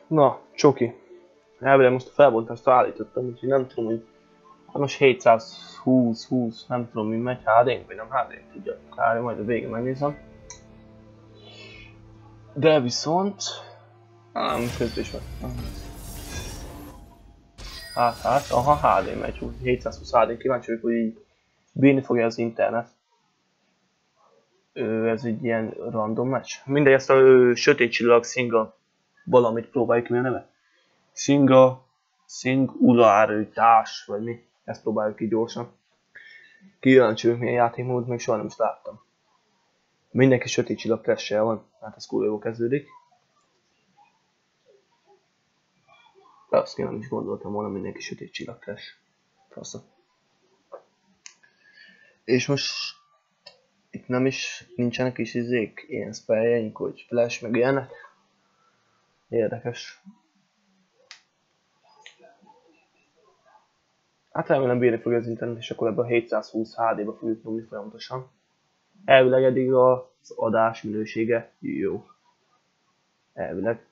Na, csoki. Elvileg most a felbontást állítottam, úgyhogy nem tudom, hogy... Hát most 720, nem tudom mi megy, HD-n vagy nem HD-n, tudja. Kár, majd a végén megnézem. De viszont... közben is van. Aha, HD megy, 720 HD, kíváncsi vagyok, hogy így bírni fogja az internet. Ez egy ilyen random meccs. Mindegy, ezt a sötét csillag Singa valamit próbáljuk mi a neve. Singularity, vagy mi? Ezt próbáljuk ki gyorsan. Kíváncsi vagyok, milyen játékmód, még soha nem is láttam. Mindenki sötét csillag crash-sel van, hát ez kurva jól kezdődik. De azt én nem is gondoltam volna, mindenki sötét csillag crash. Fasza. És most itt nem is nincsenek is izék, ilyen spelljeink, hogy flash meg ilyenek. Érdekes. Hát remélem bírni fogja az internet, és akkor ebben a 720 HD-ba fogjuk nyomni folyamatosan. Elvileg eddig az adás minősége jó. Elvileg.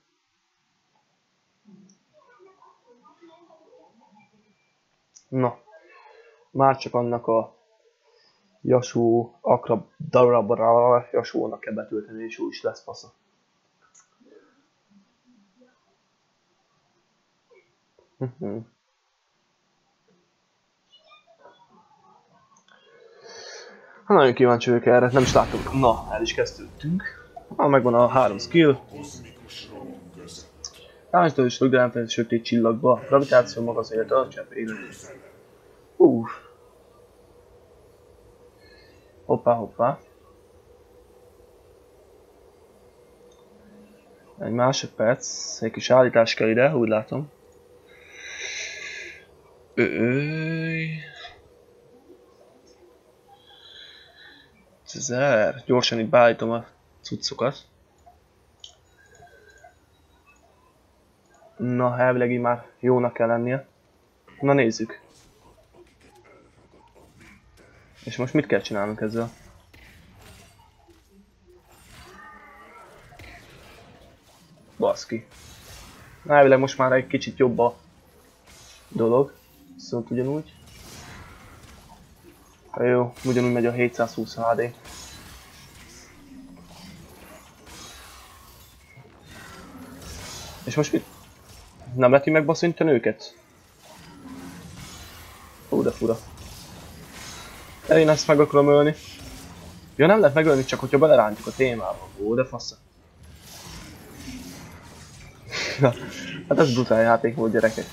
Na. Már csak annak a Yasuo Akrab Darabara Yasuo-nak kell betölteni, és úgy is lesz fasza. Hát nagyon kíváncsi vagyok erre, nem is láttuk. Na, el is kezdődtünk. Megvan a 3 skill. Támasztó és rögtön sötét csillagba. Gravitáció maga az élet, a csepp élet. Hoppá. Egy másodperc, egy kis állítás kell ide, úgy látom. Gyorsan itt beállítom a cuccokat. Na, elvileg így már jónak kell lennie. Na nézzük. És most mit kell csinálnunk ezzel? Baszki. Elvileg most már egy kicsit jobb a dolog. Viszont ugyanúgy. Jó, ugyanúgy megy a 720 HD. És most mit? Nem leti megbaszintani őket? Ó, de fura. De én ezt meg akarom ölni. Ja, nem lehet megölni, csak hogyha belerántjuk a témába. Ó, de fasza. Hát ez brutál játék volt, gyerekek.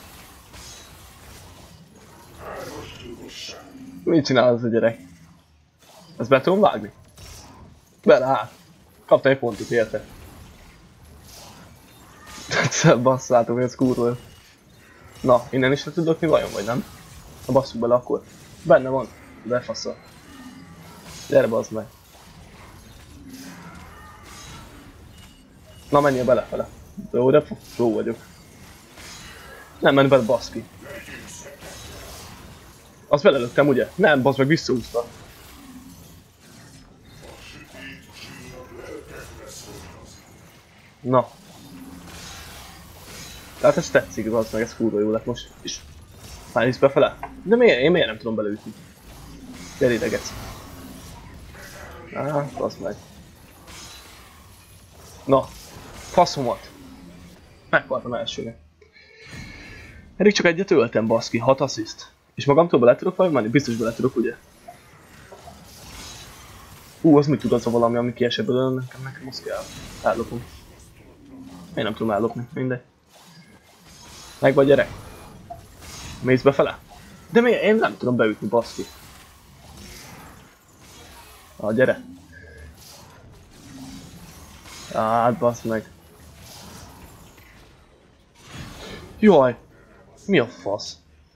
Mit csinál az a gyerek? Ezt be tudom vágni? Bele, kapta egy pontot érte. Basszátok, hogy ez kurva. Na, innen is le tudok mi vajon, vagy nem? Ha basszuk bele akkor. Benne van. Befaszol. Gyere bazd meg. Na menjél belefele. Jó, de jó vagyok. Nem menj bele, baszki. Azt belelőttem, ugye? Nem, bazd meg, visszaúszta. Na. Tehát ez tetszik, bazd meg, ez kurva jó lett most. És már is befele? De én miért nem tudom beleütni? Gyere ide, geci. Bazd meg. Na, faszomat. Meghaltam elsőnek. Eddig csak egyet öltem, baszki, 6 assziszt. És magamtól bele tudok valami menni? Biztos bele tudok, ugye? Az mit tud az a valami, ami kiesett belőle, nekem azt kell. Ellopom. Én nem tudom ellopni, mindegy. Meg vagy, gyere. Mész befele? De miért? Én nem tudom beütni, baszki. Gyere. Hát baszd meg. Jaj! Mi a fasz?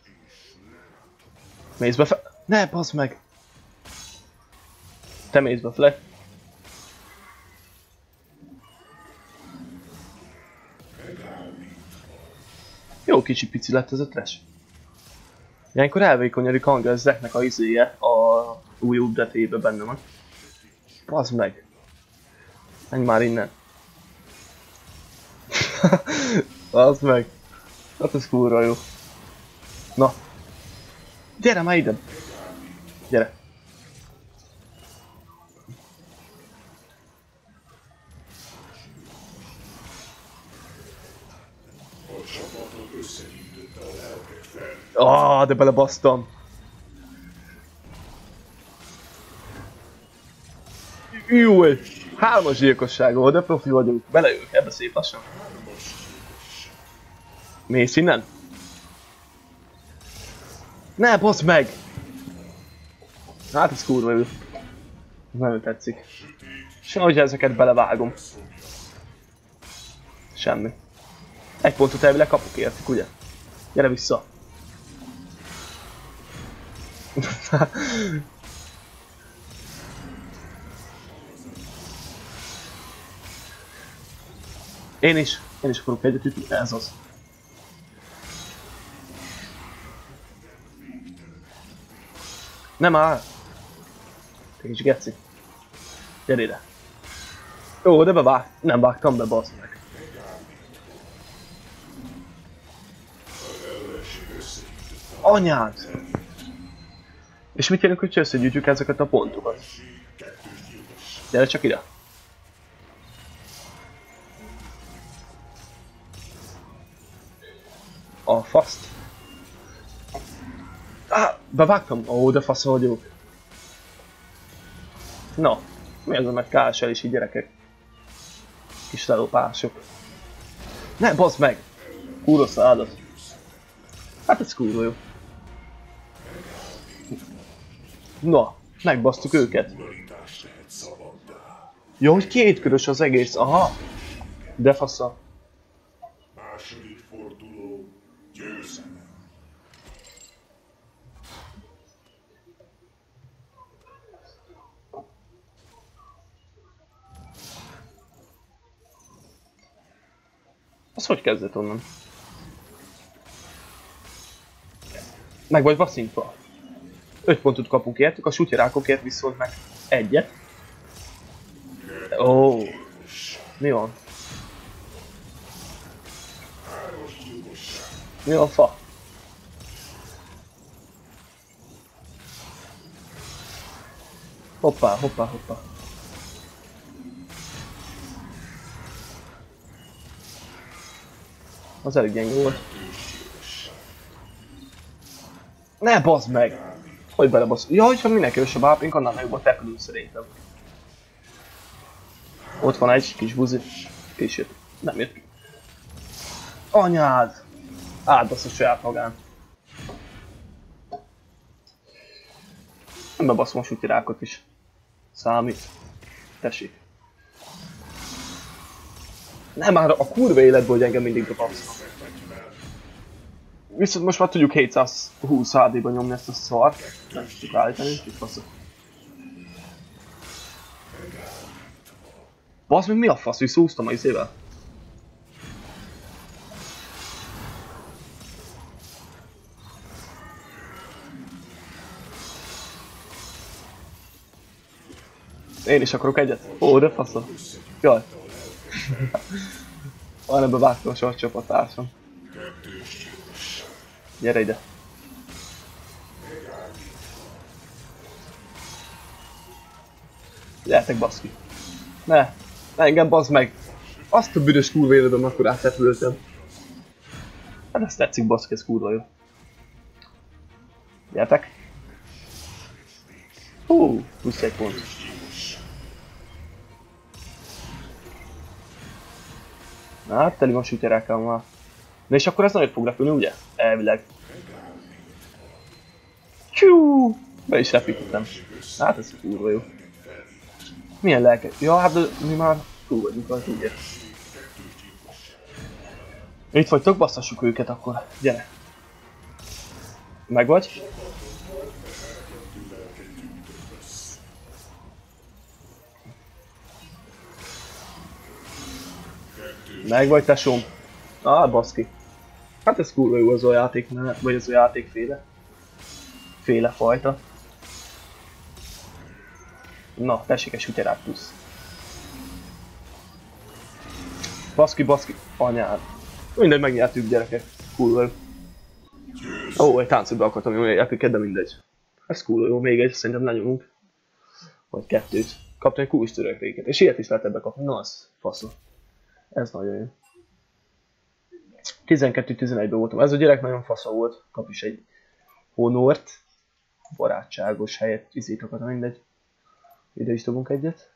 Mész befele? Ne, baszd meg! Te mész befele? Jó kicsi pici lett ez a trash. Ilyenkor elvékonyodik hangja, ez Zeknek a izéje a új update-ébe benne van. Baszd meg! Menj már innen! Az meg. Hát ez kurva jó. Na. Gyere már ide. Gyere. De belebasztam. Jó, 3-as gyilkosságol, de profi vagyok. Belejövök ebbe szép lassan. Mész innen? Ne, baszd meg! Hát ez kurva jó. Nagyon tetszik. És ahogy ezeket belevágom. Semmi. Egy pontot elvileg kapok értük, ugye? Gyere vissza. Én is akarok egyet ütni, ez az. Nem áll. Te is geci. Gyere ide. Jó, de nem vágtam be, baszd meg. Anyád! És mit kérünk, hogy összegyűjtjük ezeket a pontokat? Gyere csak ide. A faszt. Bevágtam? De fasz vagyok. Na, mi az a meg KSL is így gyerekek? Kis lelopások. Ne, bazd meg! Kurva szádat. Hát ez kurva jó. Na, megbasztuk őket. Jó, hogy kétkörös az egész, aha. De fasza. Második forduló, győzelem. Az hogy kezdett onnan? Meg vagy vasszintva. 5 pontot kapunk értük, a sutyerákokért viszont meg egyet. Ó, mi van? Mi a fa? Hoppá, hoppá, hoppá. Az elég gyenge volt. Ne baszd meg! Hogy belebasz? Ja, hogyha mindenki összebb ápink, annál nagyobb a tepülünk szerintem. Ott van egy kis buzi. Később. Nem jött ki. Anyád! Átbasz a saját magán. Nem bebaszom a sutirákot is. Számít. Tessék. Nem már a kurva életből, hogy engem mindig dobasznak. Viszont most már tudjuk 720 HD-ban nyomni ezt a szart. Nem tudjuk állítani, hogy faszok. Basz meg mi a fasz, visszahúztam a izével? Én is akarok egyet. Ó, de fasza. Jaj. Majdnem bevágtam a sor csapattársam. Gyere ide. Gyertek baszki. Ne engem bazd meg. Azt a büdös kurva életem, akkor átlepültem. Hát ezt tetszik baszki, ez kurva jó. Gyertek. Plusz egy pont. Na hát teli van sütyerekkel már. Na és akkor ez nagyot fog repülni, ugye? Elvileg. Csú! Be is repítettem. Hát ez kurva jó. Milyen lelke? Ja, hát mi már túl vagyunk az, ugye? Itt vagytok, basszassuk őket akkor. Gyere. Meg vagy? Meg vagy, tesóm. Baszki. Hát ez kurva jó az a játék, vagy az a játékféle. Féle fajta. Na, tessék egy sütyerát plusz. Baszki, anyád. Mindegy, megnyertük gyerekek. Cool. Ó, egy táncodba akartam jönni epiket, de mindegy. Ez cool, jó, még egy, szerintem lenyomunk. Vagy kettőt. Kaptam egy kulcs törekvéket, és ilyet is lehet ebbe kapni. Na, az faszom. Ez nagyon jó. 12-11-ben voltam. Ez a gyerek nagyon fasza volt. Kap is egy honort. Barátságos helyet, izét akartam, mindegy. Ide is dobunk egyet.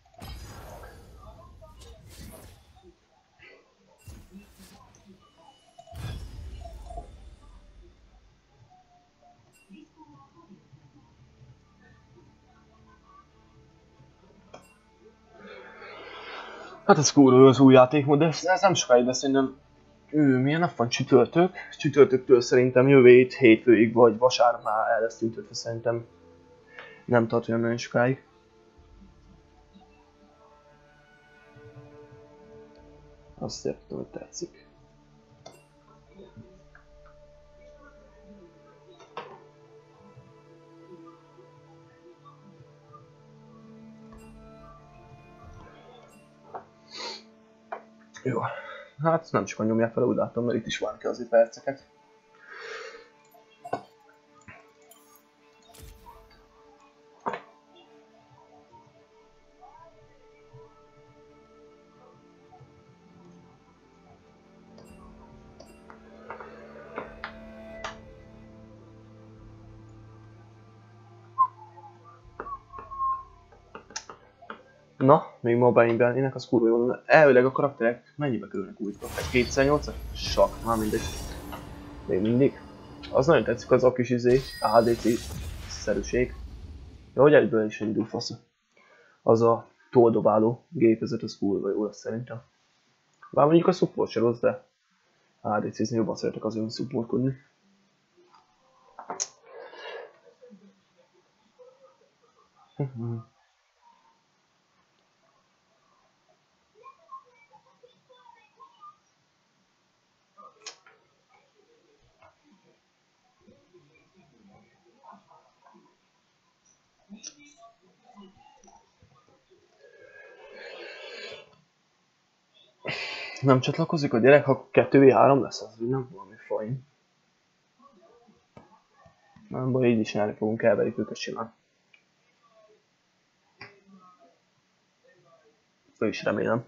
Hát ez cool, az új játékmód, de ez nem sokáig, de szerintem milyen nap van? Csütörtök? Csütörtöktől szerintem jövő hétfőig vagy vasárnap már el lesz tüntetve, szerintem nem tart olyan nagyon sokáig. Azt értem, hogy tetszik. Jó, hát nem sokan nyomják fel, úgy látom, mert itt is várni kell azért perceket. Na, még mobile game az kurva jól. Elvileg a karakterek mennyibe kerülnek úgy? Egy 208-as? Sak, már mindegy. Még mindig. Az nagyon tetszik, az a kis ADC-szerűség. Ja, hogy egyből is indul fasza. Az a toldobáló gépezet, az kurva jó lesz szerintem. Bár mondjuk a support se rossz, de ADC-zni jobban szeretek azért supportkodni. Nem csatlakozik a gyerek, ha 2v3 lesz, az nem valami fajn. Nem baj, így is nyerni fogunk, elverik őket simán. Ő is remélem.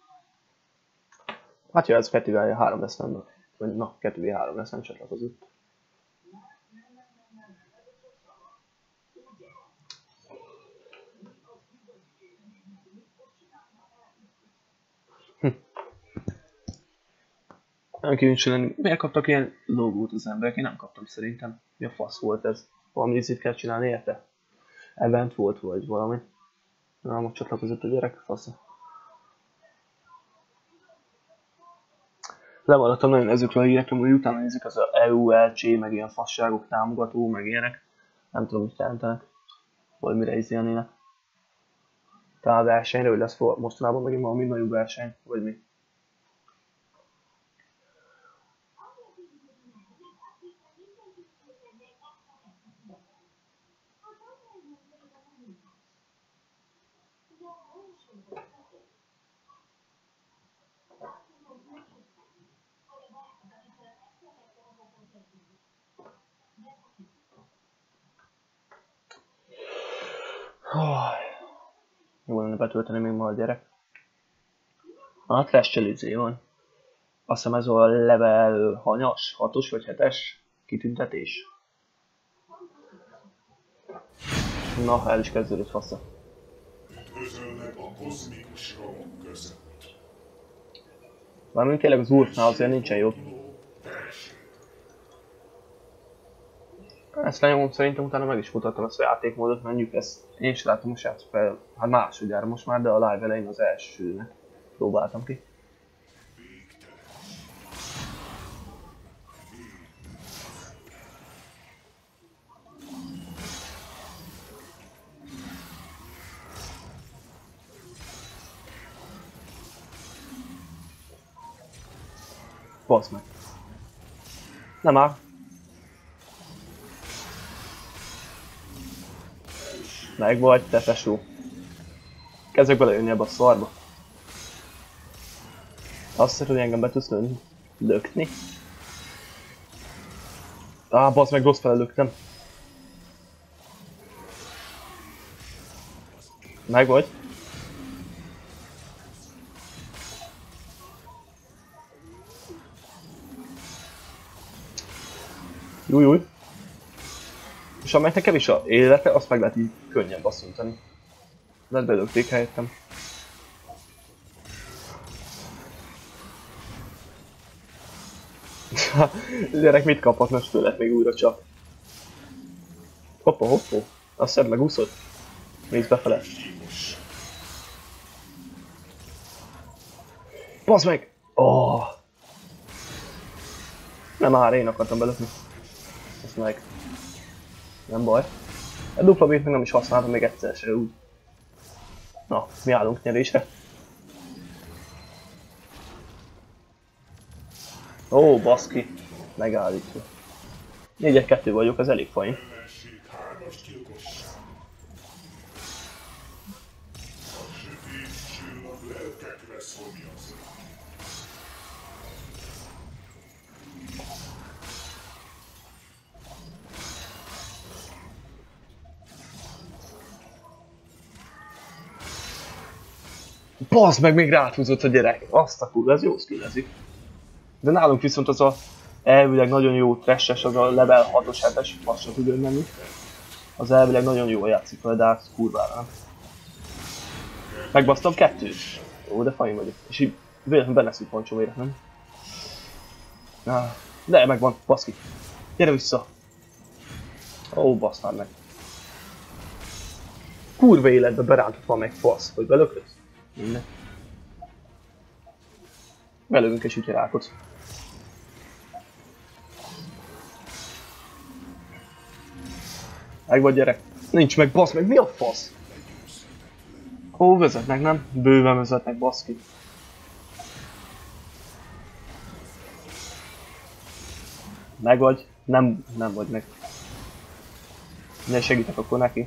Hát jó, ez 2v3 lesz, nem? Vagy na, 2v3 lesz, nem csatlakozott. Nem kíváncsi lenni. Miért kaptak ilyen logót az emberek? Én nem kaptam szerintem. Mi a fasz volt ez? Valami izét kell csinálni érte? Event volt vagy valami? Nem, most csatlakozott a gyerek, fasza. Lemaradtam nagyon ezekről a hírekről, hogy utána nézik az a EU, LC, meg ilyen fasságok, támogató, meg ilyenek. Nem tudom, mit jelentenek. Vagy mire izélnének. Talán a versenyre, hogy lesz mostanában megint valami nagyobb verseny, vagy mi. Jó lenne betölteni még ma a gyerek. A trash-csel izé van. Azt hiszem ez a level hanyas, 6-os vagy 7-es kitüntetés. Na, el is kezdődött fasza. Üdvözöllek a kozmikus romok között. Mármint tényleg az Wolfnál azért nincsen jó. Ezt lenyomom, szerintem utána meg is mutattam ezt a játékmódot, menjük ezt. Én is láttam most játszok fel, hát másodjára most már, de a live elején az elsőnek próbáltam ki. Basz meg. Nem áll. Meg vagy, te tesó. Kezdek belejönni ebbe a szarba. Azt hiszed, hogy engem be tudsz lőni. Lökni? Bazd meg, rossz fele löktem. Meg vagy? Jújjúj. És amelynek kevés a élete, azt meg lehet így könnyen basszintani. Lehet belökték helyettem. Gyerek, mit kaphat most tőled még újra csak? Hoppa, hoppa. Azt szed megúszod? Nézd befele. Bazd meg! Oh. Nem már, én akartam belökni. Ezt meg. Nem baj. A dupla bét meg nem is használtam még egyszer se úgy. Na, mi állunk nyerésre. Ó, baszki. Megállítva. 4-2 vagyok, az elég fajn. Ellenség hármas gyilkosság. A sötét csillag lelkekre szomjaz. Bazd meg, még ráthúzott a gyerek. Azt a kurva, ez jó skillezik. De nálunk viszont az a elvileg nagyon jó trash-es, az a level 6-os 7-es, azt sem tudja menni. Az elvileg nagyon jól játszik vele, de hát kurvára nem. Megbasztam 2-t. Ó, de fajn vagyok. És így véletlenül benne szűk pancsoméret, nem? De megvan, baszki. Gyere vissza. Ó, basz már meg. Kurva életbe berántott van meg fasz, hogy belököd? Minden. Belövünk egy sütyerákot. Meg vagy gyerek? Nincs meg, basz meg, mi a fasz? Ó, vezetnek, nem? Bőven vezetnek, baszki. Meg vagy? Nem vagy meg. Ne segítek akkor neki.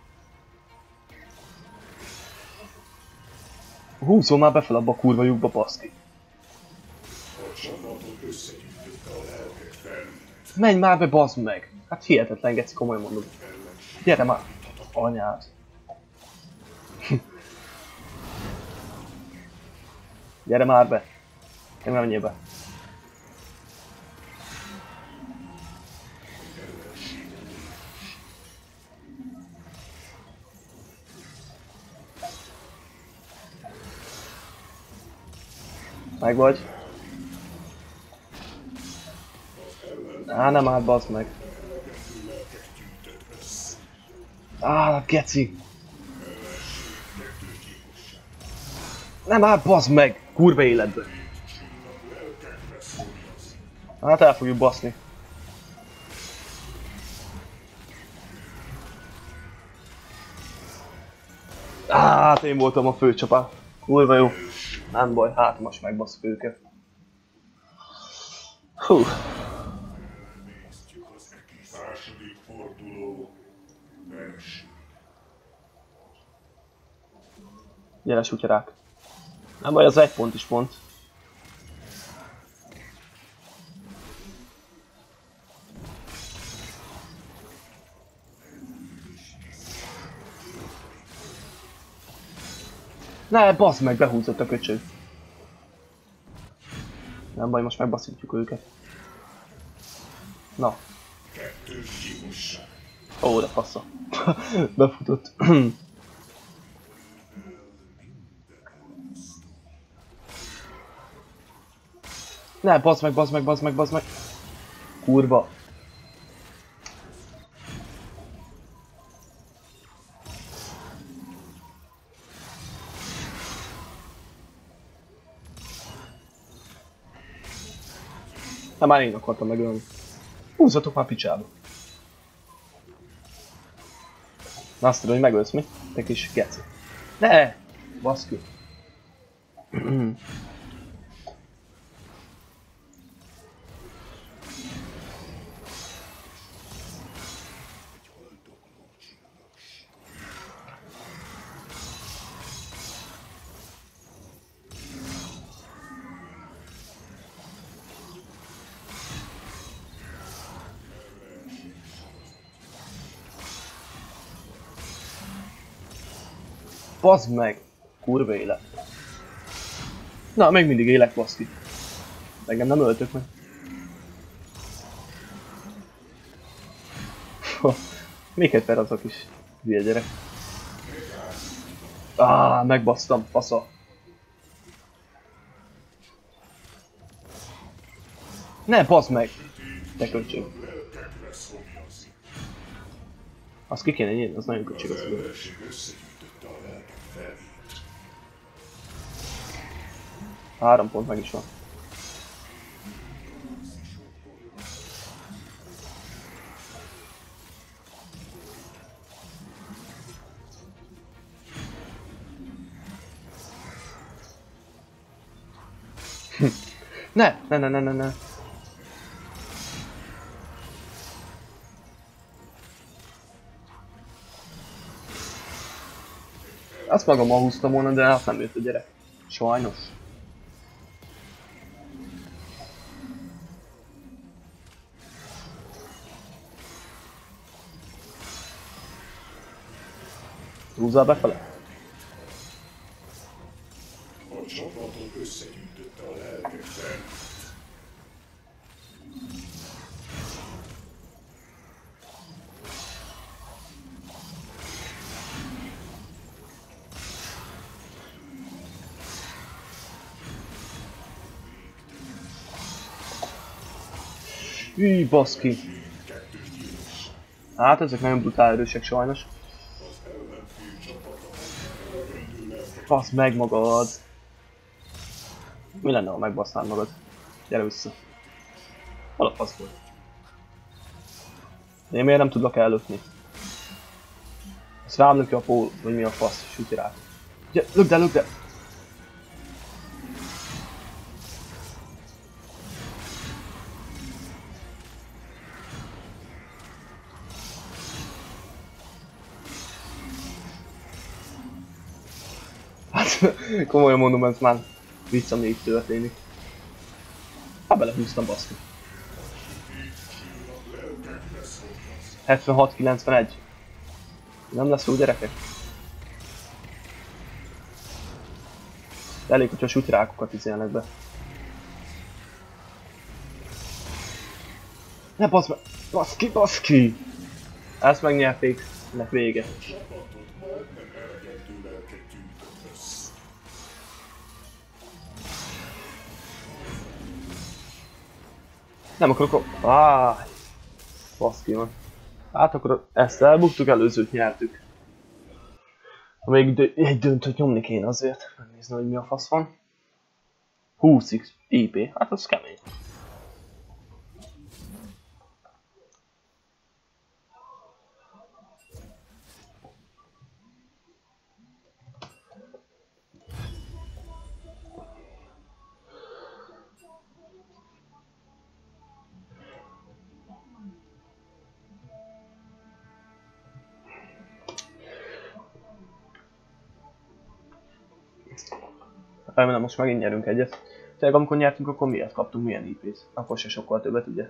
Húzom már befel abba a kurva lyukba, baszki. A csapatot összegyűjtötte a lelkek felületet. Menj már be, bazd meg! Hát hihetetlen, geci, komolyan mondom. Gyere már! Anyád! Gyere már be! Én nem menjél be. Meg vagy? Nem áll, bazd meg. Geci! Nem áll, bazd meg! Kurva életbe! Hát el fogjuk baszni. Hát én voltam a főcsapá. Kurva jó. Nem baj, hát most megbaszok őket. Hú. Néztük az egész második forduló első. Gyere, sutyarák. Nem baj, az egy pont is pont. Ne, bazd meg, behúzott a köcsög. Nem baj, most megbaszítjuk őket. Na. Kettős gyilkosság. Ó, de passza. Befutott. Ne, bazd meg, bazd meg, bazd meg, bazd meg. Kurva. Na már én akartam megölni. Húzzatok már picsába. Na azt tudom, hogy megölsz mi? Te kis geci. Ne! Baszki. Bazd meg! Kurva élet. Na, még mindig élek, baszki. Engem nem öltök meg. Miket fel azok is. Hülye gyerek. Megbasztam, fasza. Ne, bazd meg! Te köcsög. Azt ki kéne nyírni, az nagyon köcsög az idő. 3 pont meg is van. Ne. Azt magammal húztam volna, de hát nem jött a gyerek. Sajnos. Húzzál befele? A csapatot összegyűjtötte a lelkek fent. Hű, baszki. Hát ezek nagyon brutál erősek sajnos. Basz meg magad. Mi lenne, ha megbasznád magad? Gyere vissza. Hol a fasz volt? Én miért nem tudlak ellökni? Ezt rám löki a pól, vagy mi a fasz, süti rá. Lökd el! Hát, komolyan mondom, ez már vicc, ami itt történik. Hát belehúztam, baszki. 76-91. Nem lesz jó, gyerekek? Elég, hogyha sütrákokat izélnek be. Ne bazd meg! Baszki! Ezt megnyerték, ennek vége. Nem akarok... Baszki van. Hát akkor ezt elbuktuk, előzőt nyertük. Még egy döntőt nyomni kéne azért. Megnézni, hogy mi a fasz van. 20x IP, hát az kemény. Remélem most megint nyerünk egyet. Tényleg amikor nyertünk, akkor miért kaptunk, milyen IP-t? Akkor se sokkal többet, ugye?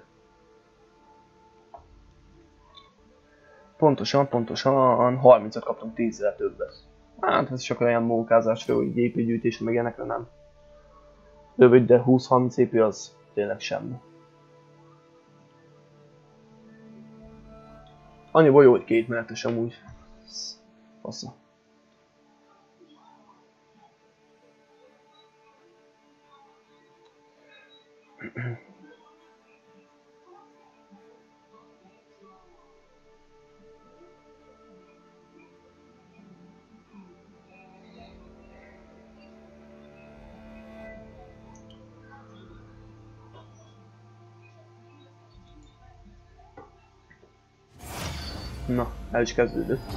Pontosan, 30-at kaptunk 10-zel többet. Hát ez csak olyan mókázás, hogy IP gyűjtés, meg ilyenekre nem. Rövid, de 20-30 IP az tényleg semmi. Annyiból jó, hogy 2 menetes amúgy. Fasza. Na, el is kezdődött.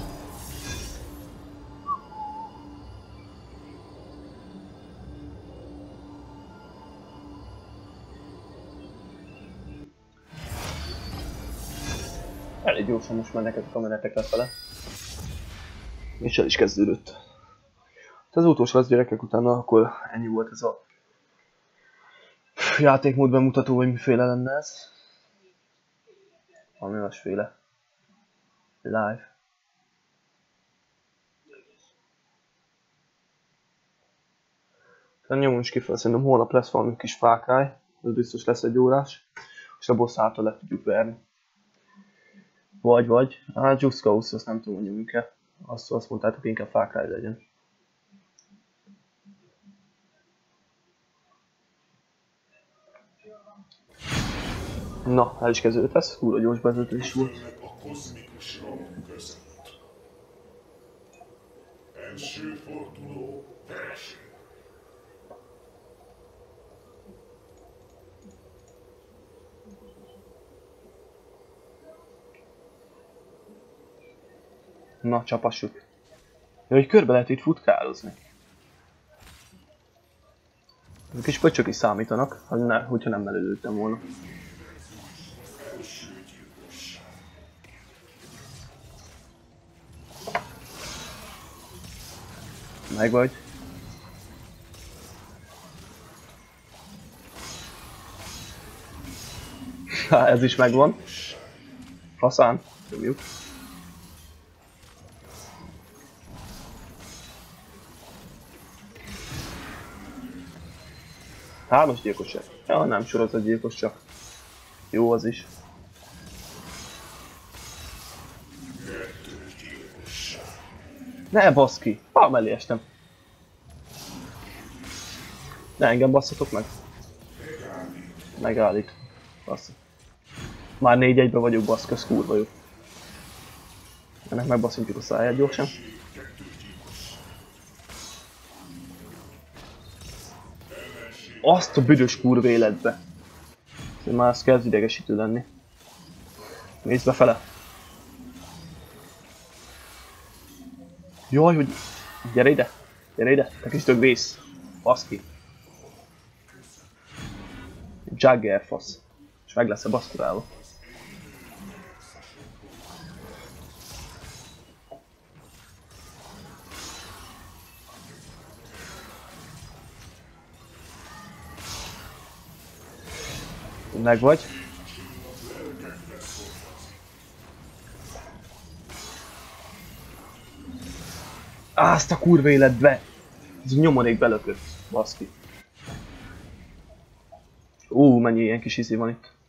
Elég gyorsan most mennek ezek a menetek lefele. És el is kezdődött. Az utolsó az gyerekek utána akkor ennyi volt ez a játékmód bemutató, vagy miféle lenne ez. Valami olyasféle. Live. Nyomunk is kifele, szerintem holnap lesz valami kis fákály, ez biztos lesz egy órás, és a boss által le tudjuk verni. Vagy, hát Juskaus, azt nem tudom, hogy nyomunk-e. Azt mondtátok, inkább fákály legyen. Na, el is kezdődött ez, kurva gyors bevezetés volt. A kozmikus rom között. Első forduló vereség. Na, csapassuk. Ja, hogy körbe lehet itt futkározni. Ezek kis pöcsök is számítanak, hogyha nem előlültem volna. Meg vagy. Há, ez is megvan. Faszán, nyomjuk. Hármas gyilkosság. Ja, nem sorozatgyilkos csak. Jó az is. Ne baszki! Pál mellé estem. Ne engem basszatok meg. Megállít. Bassza. Már 4-1-be vagyok, baszköz, kurva jó. Ennek megbaszintjuk a száját gyorsan. Azt a büdös kurva életbe. Már ez kezd idegesítő lenni. Nézd befele. Jaj, hogy... Gyere ide! Gyere ide! Te kis dögvész! Baszki! Jagger fasz. És meg lesz a baszkurálva. Meg vagy. Azt a kurva életbe! Ez a nyomorék belökött, baszki. Mennyi ilyen kis izé van itt.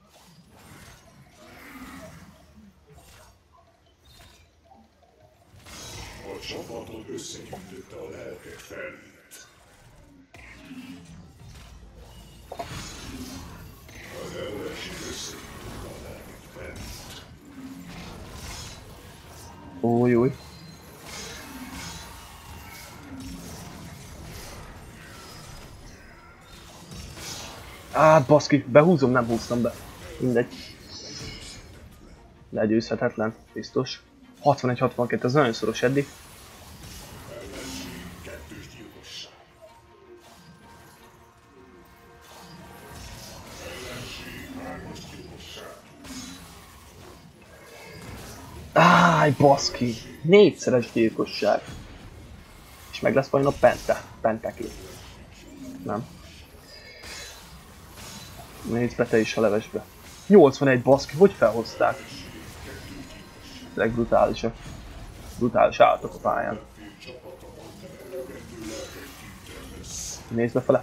A csapatod összegyűjtötte a lelkek felét. Az ellenség összegyűjtötte a lelkek felét. Új. Baszki, behúzom, nem húztam be. Mindegy. Legyőzhetetlen, biztos. 61-62, ez nagyon szoros eddig. Baszki! 4-szeres gyilkosság. És meg lesz majd a penteké. Nem. Nézd be te is a levesbe. 81 baszki, hogy felhozták? Legbrutálisabb. Brutális állatok a pályán. Nézd befele.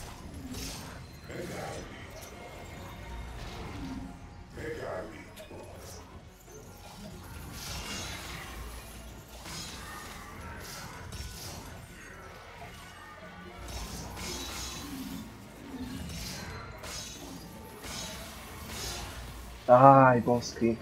Baszki.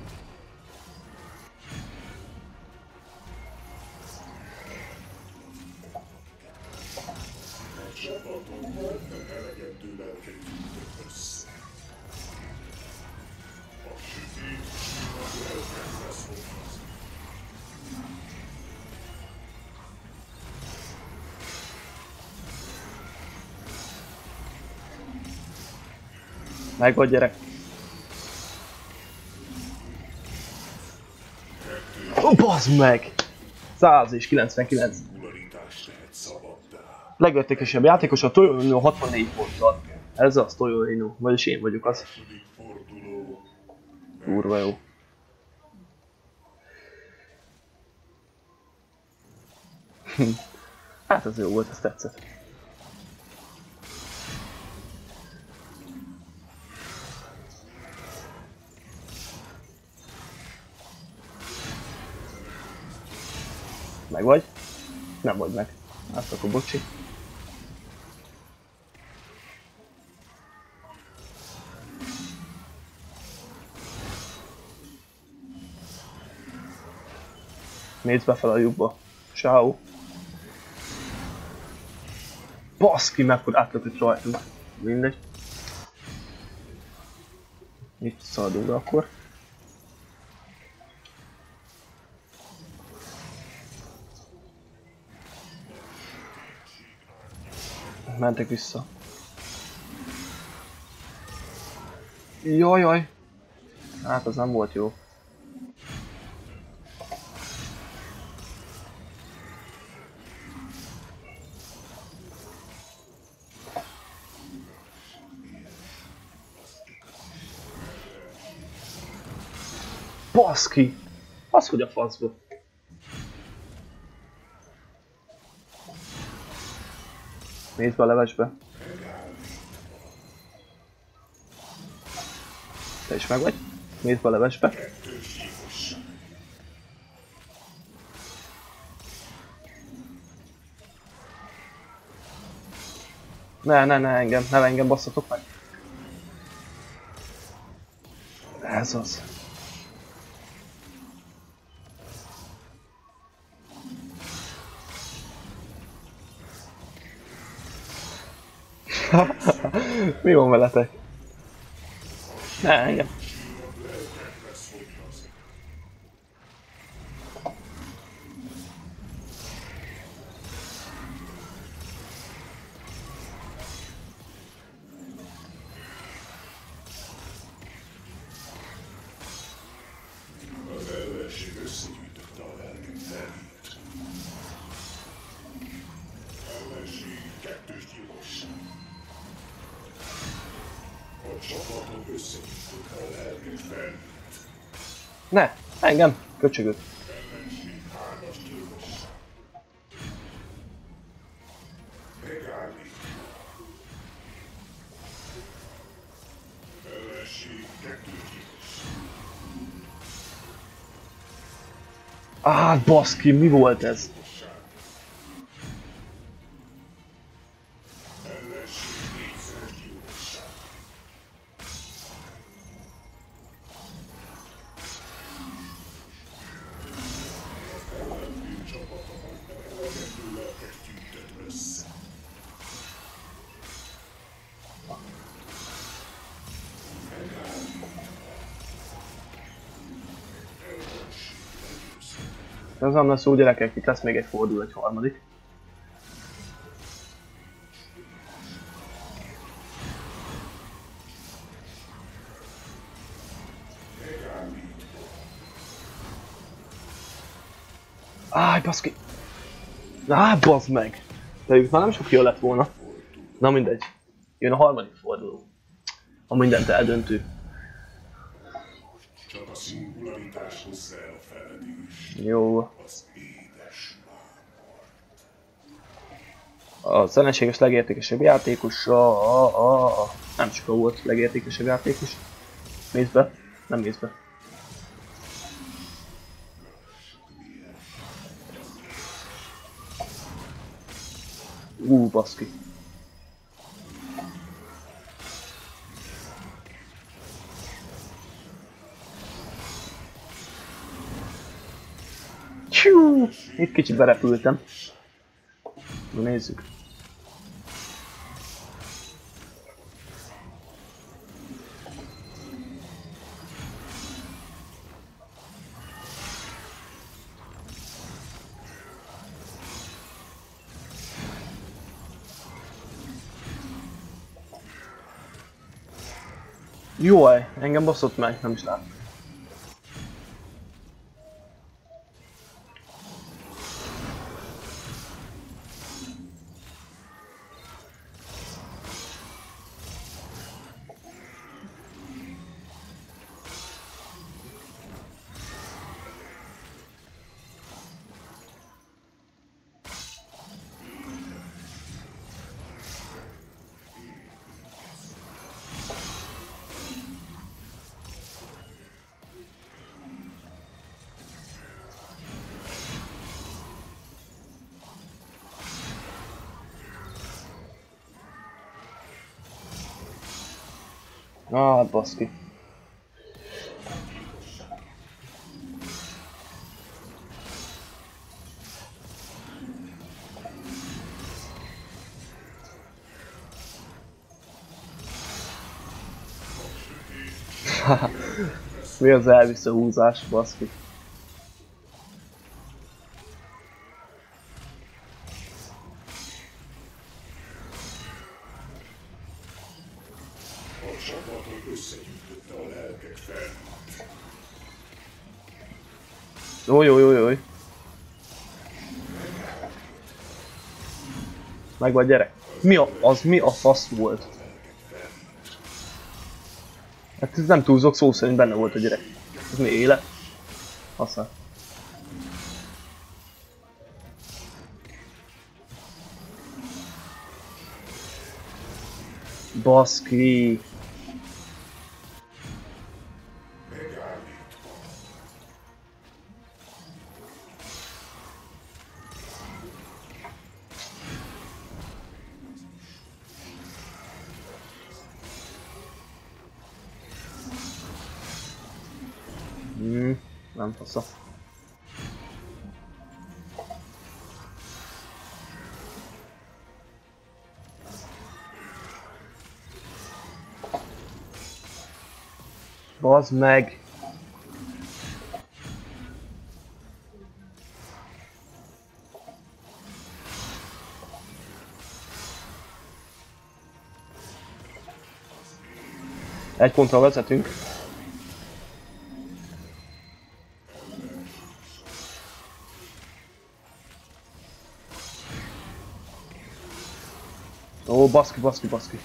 Meg vagy, gyerek. Bazd meg! 100 és 99. Legértékesebb játékos a Toyoino 64 ponttal. Ez az Toyoino, vagyis én vagyok az. Kurva jó. Hát ez jó volt, ez tetszett. Meg vagy? Nem vagy meg. Hát akkor bocsi. Nézd befele a lyukba. Ciao. Baszki, mekkora átlökött rajtunk. Mindegy. Itt szaladunk be akkor. Mentek vissza. Jajjaj. Hát az nem volt jó. Baszki! Az hogy a faszba? Nézd be a levesbe. Te is meg vagy? Nézd be a levesbe. Ne engem basszatok meg. Ez az. Mi van veletek? Ne, engem. Az ellenség összegyűjtötte a lelkem felét. Ellenség kettős gyilkosság. A csapatom összegyűjtötte a lelkem felét. Ne, engem. Köcsögök. Ellenség hármas gyilkosság. Megállít. Ellenség kettős gyilkosság. Baszki, mi volt ez? Ellenség négyszeres gyilkosság. Ellenfél csapata kettő lelket gyűjtött össze. Ez nem lesz úgy, gyerekek, itt lesz még egy fordul, egy harmadik. Baszki! Bazd meg! De ők már nem sok jó lett volna. Na mindegy. Jön a harmadik forduló. A mindent eldöntő. Csak a szingularitás hozza el a feledést. Jó. Az édes mámort. Az ellenséges legértékesebb játékos nem csak volt legértékesebb játékos. Nézd be. Nem nézd be. Baszki. Itt kicsit berepültem. Na nézzük. Jaj, engem baszott meg, nem is láttam. Ah, baszki. Mi az elviszahúzás, baszki? A csapatot összegyűjtötte a lelkek fennhat. Ojojojoj. Meg vagy gyerek. Mi a fasz volt? Hát ez nem túlzok, szó szerint benne volt a gyerek. Ez mi élet? Használ. Baszki. Nem fasza. Bazd meg! Egy pontra vezetünk. Ó, baszki, baszki, baszki.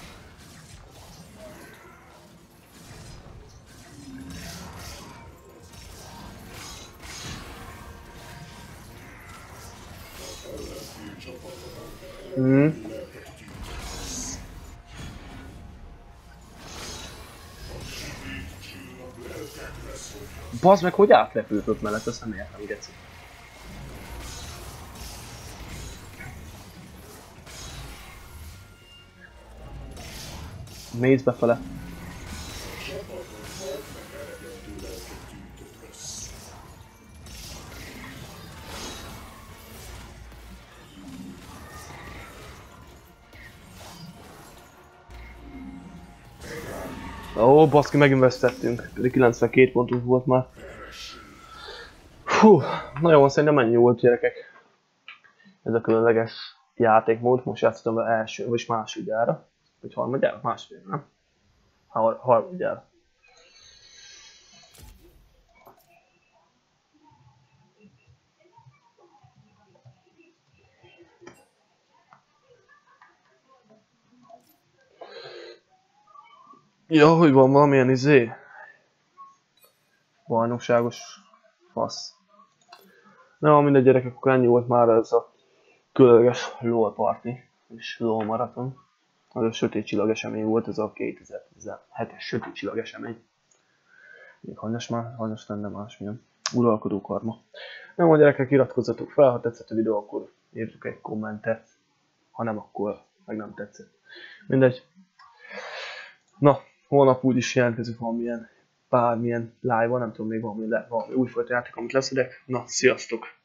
Bazd meg, hogy átlepült ott mellett, ezt nem értem, geci. Mész befele. Ó, baszki, megint vesztettünk. Pedig 92 pontunk volt már. Hú, na jó, szerintem ennyi volt, gyerekek. Ez a különleges játékmód. Most játszottam az első, vagy másodjára. Vagy harmadjára? Másodjára, nem? Harmadjára. Ja, hogy van valamilyen bajnokságos fasz. Na, mindegy gyerekek, akkor ennyi volt már ez a különleges LOL party és LOL maraton. Az a sötét csillag esemény volt, ez a 2017-es sötét csillag esemény. Még hanyas lenne másmilyen. Uralkodó karma. Nem, a gyerekek, iratkozzatok fel, ha tetszett a videó, akkor írjuk egy kommentet. Ha nem, akkor meg nem tetszett. Mindegy. Na, holnap úgyis jelentkezünk bármilyen live-on, nem tudom, még valami újfajta játék, amit leszedek. Na, sziasztok!